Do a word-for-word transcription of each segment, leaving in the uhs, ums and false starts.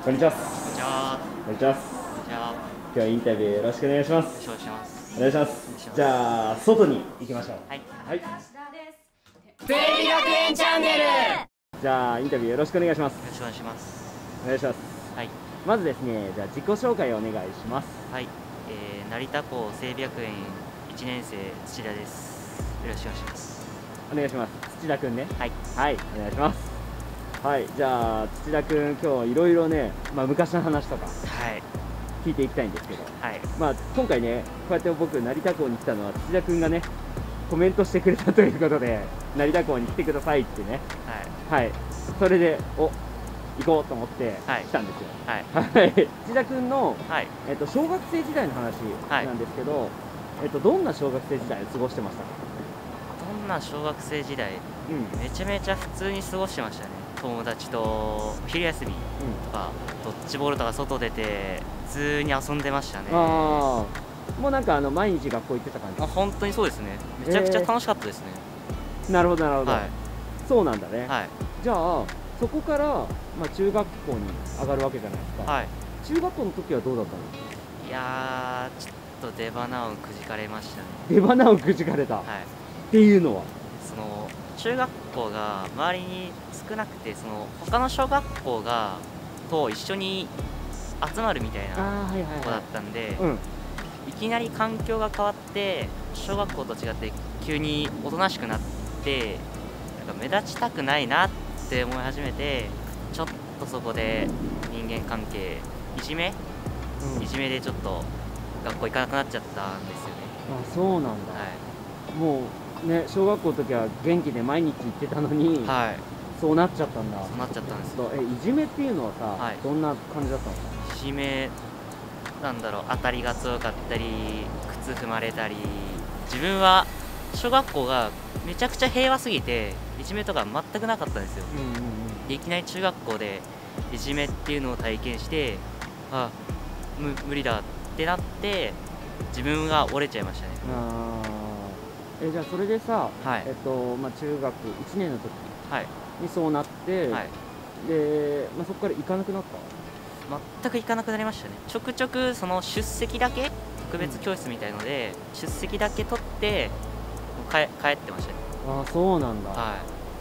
こんにちは。こんにちは。 こんにちは。 こんにちは。 今日はインタビューよろしくお願いします。 よろしくお願いします。 お願いします。じゃあ外に行きましょう。 はい。 はい。 生理学園チャンネル。 じゃあインタビューよろしくお願いします。よろしくお願いします。 お願いします。 はい。 まずですね、じゃあ自己紹介をお願いします。 はい。えー、成田校整備学園いちねん生土田です。よろしくお願いします。 お願いします。土田くんね。 はい。 はい、お願いします。はい、じゃあ土田くん、今日いろいろね、まあ昔の話とか。はい。聞いていきたいんですけど。はい。まあ今回ね、こうやって僕成田校に来たのは土田くんがね、コメントしてくれたということで、成田校に来てくださいってね。はい。はい。それで、お。行こうと思って来たんですよ。はい。土田君の、はい、えっと小学生時代の話なんですけど、はい、えっとどんな小学生時代を過ごしてましたか？ どんな小学生時代、うん、めちゃめちゃ普通に過ごしてましたね。友達と昼休みとか、うん、ドッジボールとか外出て普通に遊んでましたね。ああ、もうなんかあの毎日学校行ってた感じ？ あ、本当にそうですね。めちゃくちゃ楽しかったですね。 えー、なるほどなるほど。はい、そうなんだね。はい。じゃあそこから、まあ、中学校に上がるわけじゃないですか。はい。中学校の時はどうだったの？ いやー、ちょっと出花をくじかれましたね。 出花をくじかれた。はい。っていうのは？その中学校が周りに少なくて、その他の小学校がと一緒に集まるみたいな子だったんで、いきなり環境が変わって小学校と違って急におとなしくなって、なんか目立ちたくないなってって思い始めて、ちょっとそこで人間関係いじめ、うん、いじめでちょっと学校行かなくなっちゃったんですよね。 あ、そうなんだ。はい、もうね、小学校の時は元気で毎日行ってたのに、はい、そうなっちゃったんだ。 そうなっちゃったんです。 え、いじめっていうのはさ、はい、どんな感じだったの？ いじめ、なんだろう、当たりが強かったり靴踏まれたり、自分は小学校がめちゃくちゃ平和すぎていじめとか全くなかったんですよ。うんうんうん、でいきなり中学校でいじめっていうのを体験して、あ、む無理だってなって自分が折れちゃいましたね。 あえじゃあそれでさ、はい、えっとまあ、中学いちねんの時にそうなって、はい、で、まあ、そこから行かなくなった？ 全く行かなくなりましたね。ちょくちょくその出席だけ特別教室みたいので、うん、出席だけ取って帰帰ってましたね。 ああ、そうなんだ。はい。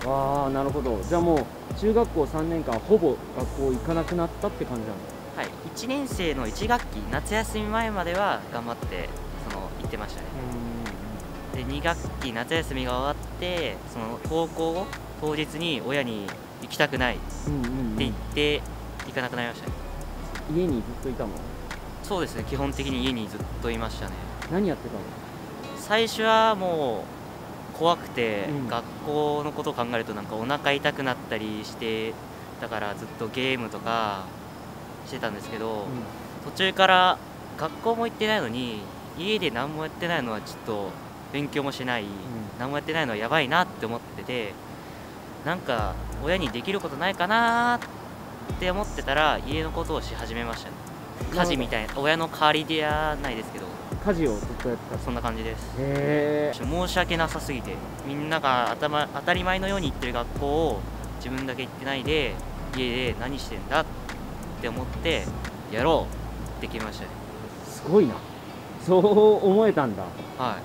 ああ、なるほど。じゃあもう中学校さんねんかんほぼ学校行かなくなったって感じなの？ はい。いちねん生のいち学期夏休み前までは頑張ってその行ってましたね。でに学期夏休みが終わってその登校当日に親に行きたくないって言って行かなくなりましたね。 家にずっといたの？ そうですね。基本的に家にずっといましたね。 何やってたの？ 最初はもう怖くて、うん、学校のことを考えるとなんかお腹痛くなったりしてだからずっとゲームとかしてたんですけど、うん、途中から学校も行ってないのに家で何もやってないのはちょっと勉強もしない、うん、何もやってないのはやばいなって思ってて、なんか親にできることないかなって思ってたら家のことをし始めましたね。家事みたいな、親の代わりでやないですけど家事をずっとやってた。 そんな感じです。へー。申し訳なさすぎて、みんなが頭当たり前のように行ってる学校を自分だけ行ってないで家で何してんだって思ってやろうって決めましたね。 すごいな。そう思えたんだ。はい。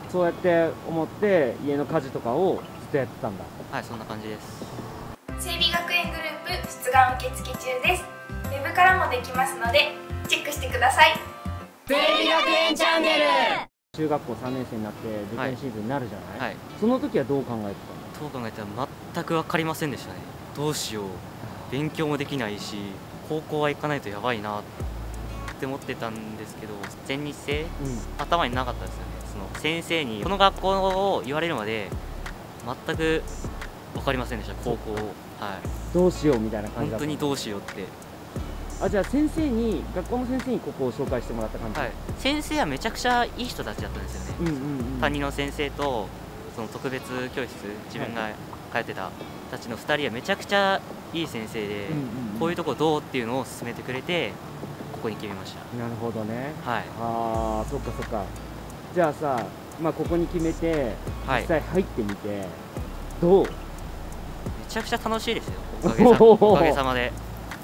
そうやって思って家の家事とかをずっとやってたんだ。 はい、そんな感じです。 整備学園グループ出願受付中です。ウェブからもできますのでチェックしてください。生理学園チャンネル。 中学校さんねん生になって受験シーズンになるじゃない、はい、その時はどう考えてたの？どう考えてたら全く分かりませんでしたね。どうしよう、勉強もできないし高校は行かないとやばいなって思ってたんですけど、全日制、うん、頭になかったですよね。その先生にこの学校を言われるまで全く分かりませんでした、高校を。はい、 どうしようみたいな感じだった。 本当にどうしようって。 あ、じゃあ先生に学校の先生にここを紹介してもらった感じ？はい、 先生はめちゃくちゃいい人たちだったんですよね。うんうんうん、担任の先生とその特別教室自分が通ってたたちのふたりはめちゃくちゃいい先生で、うんうんうん、こういうとこどうっていうのを勧めてくれてここに決めました。 なるほどね。はい。ああ、そっかそっか。じゃあさ、まあここに決めて実際入ってみて、はい、どう？めちゃくちゃ楽しいですよ。おかげさおかげさまで。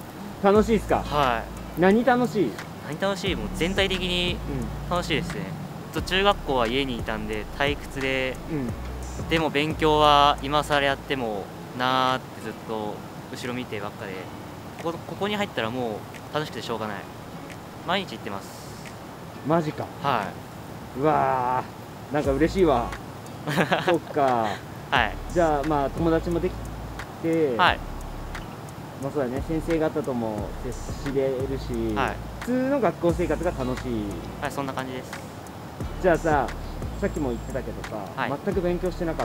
楽しいですか？ はい。 何楽しい？ 何楽しい？もう全体的に楽しいですね。うん、中学校は家にいたんで退屈で、うん、でも勉強は今更やってもなーってずっと後ろ見てばっかで、ここ、ここに入ったらもう楽しくてしょうがない。毎日行ってます。 マジか。 はい。 うわー、なんか嬉しいわ。そっか。 はい。 じゃあまあ友達もできて、はい。まあそうだね、先生方とも接しれるし、はい、普通の学校生活が楽しい。 はい、そんな感じです。 じゃあさ、さっきも言ってたけどさ、はい、全く勉強してなかった、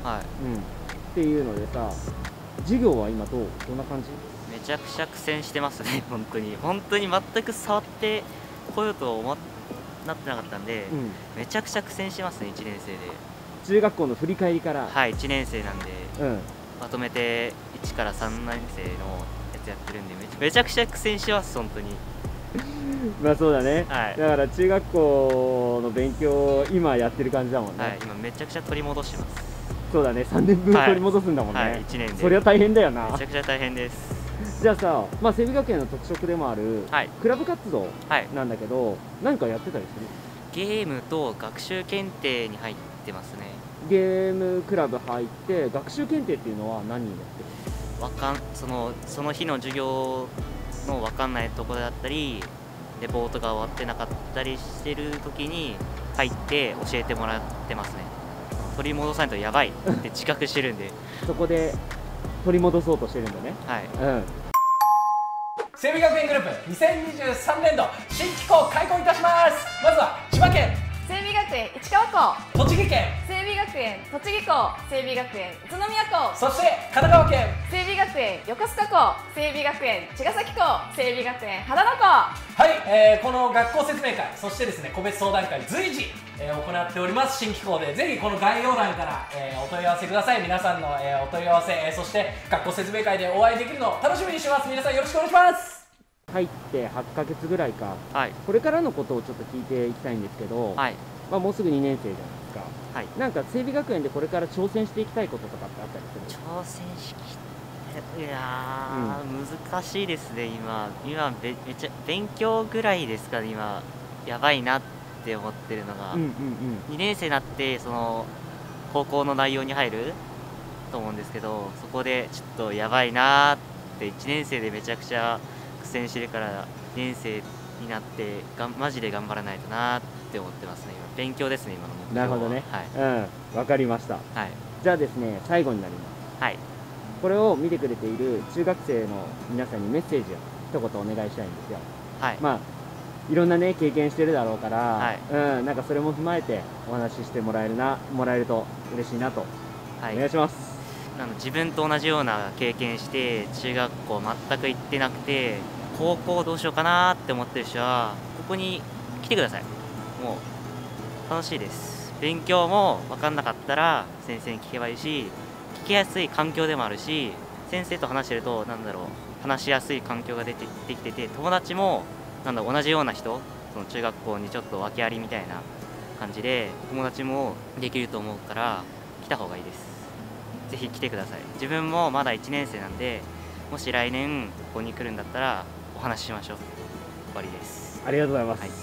はい、うん、っていうのでさ、授業は今どうどんな感じ？ めちゃくちゃ苦戦してますね。本当に本当に全く触ってこようと思なってなかったんで、うん、めちゃくちゃ苦戦してますね。いちねん生で中学校の振り返りから。 はい、いちねん生なんで、うん、まとめていちからさんねん生のやつやってるんで、めちゃめちゃくちゃ苦戦します。本当にまあそうだね、はい、だから中学校の勉強を今やってる感じだもんね。 はい、今めちゃくちゃ取り戻してます。 そうだね、さんねんぶん取り戻すんだもんね。はいはい、いちねんでそれは大変だよな。 めちゃくちゃ大変です。 じゃあさ、まあ、整備学園の特色でもある、はい、クラブ活動なんだけど、はい、何かやってたりする？ ゲームと学習検定に入ってますね。 ゲームクラブ入って学習検定っていうのは何になってる？ わかんそのその日の授業の分かんないところだったり、レポートが終わってなかったりしてる時に入って教えてもらってますね。取り戻さないとやばいって自覚してるんでそこで取り戻そうとしてるんだね。 はい、うん。 整備学園グループにせんにじゅうさんねんど新機構開校いたします。まずは千葉県整備学園市川校、 栃木県整備学園栃木校、整備学園宇都宮校、 そして神奈川県整備学園横須賀校、整備学園茅ヶ崎校、整備学園秦野校。 はい、えー、この学校説明会、そしてですね個別相談会随時、えー、行っております新機構で、ぜひこの概要欄から、えー、お問い合わせください。皆さんの、えー、お問い合わせ、えー、そして学校説明会でお会いできるのを楽しみにしてます。皆さんよろしくお願いします。 入ってはちかげつぐらいか、はい、これからのことをちょっと聞いていきたいんですけど、はい、まあもうすぐにねん生じゃないですか、はい、なんか整備学園でこれから挑戦していきたいこととかってあったりする？ 挑戦しきいやー、うん、難しいですね。今今めめちゃ勉強ぐらいですかね。今やばいなって思ってるのが、うんうんうん、にねん生になってその高校の内容に入ると思うんですけど、そこでちょっとやばいなっていちねん生でめちゃくちゃ苦戦してるからにねん生になってがマジで頑張らないとなって思ってますね。今勉強ですね、今の目標は。 なるほどね、はい、うん、分かりました。はい、じゃあですね、最後になります。はい、これを見てくれている中学生の皆さんにメッセージを一言お願いしたいんですよ。はい、まあいろんなね経験してるだろうから、はい、うん、なんかそれも踏まえてお話ししてもらえるなもらえると嬉しいなと、はい、お願いします。 なの自分と同じような経験して中学校全く行ってなくて高校どうしようかなって思ってる人はここに来てください。もう楽しいです。勉強も分かんなかったら先生に聞けばいいし、聞きやすい環境でもあるし、先生と話してるとなんだろう話しやすい環境が出てできてて、友達もなんだろう同じような人、その中学校にちょっと訳ありみたいな感じで友達もできると思うから来た方がいいです。ぜひ来てください。自分もまだいちねん生なんで、もし来年ここに来るんだったらお話ししましょう。終わりです。 ありがとうございます。はい、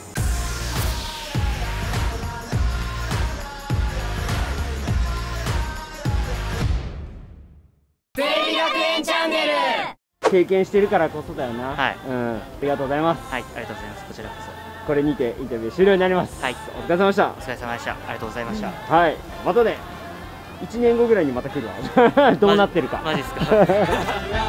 整備学園チャンネル経験してるからこそだよな。はい、うん、ありがとうございます。 はい、ありがとうございます。こちらこそ。 これにてインタビュー終了になります。はい、お疲れ様でした。 お疲れ様でした。ありがとうございました。 はい、またねいちねんごぐらいにまた来るわどうなってるか。 マジですか